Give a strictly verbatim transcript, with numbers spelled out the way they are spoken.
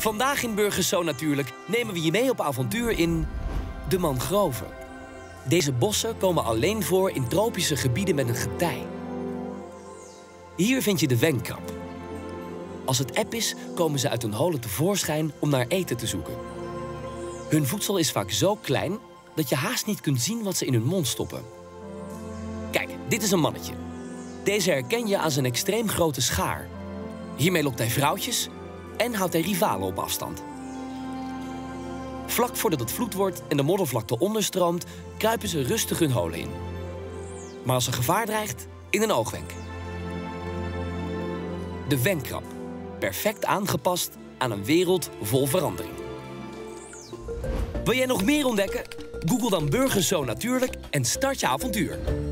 Vandaag in Burgers Zo Natuurlijk nemen we je mee op avontuur in de mangroven. Deze bossen komen alleen voor in tropische gebieden met een getij. Hier vind je de wenkbrauw. Als het eb is, komen ze uit hun holen tevoorschijn om naar eten te zoeken. Hun voedsel is vaak zo klein dat je haast niet kunt zien wat ze in hun mond stoppen. Kijk, dit is een mannetje. Deze herken je aan zijn extreem grote schaar. Hiermee lokt hij vrouwtjes en houdt hij rivalen op afstand. Vlak voordat het vloed wordt en de moddervlakte onderstroomt, kruipen ze rustig hun holen in. Maar als er gevaar dreigt, in een oogwenk. De wenkbrauw. Perfect aangepast aan een wereld vol verandering. Wil jij nog meer ontdekken? Google dan Burgers Zo Natuurlijk en start je avontuur.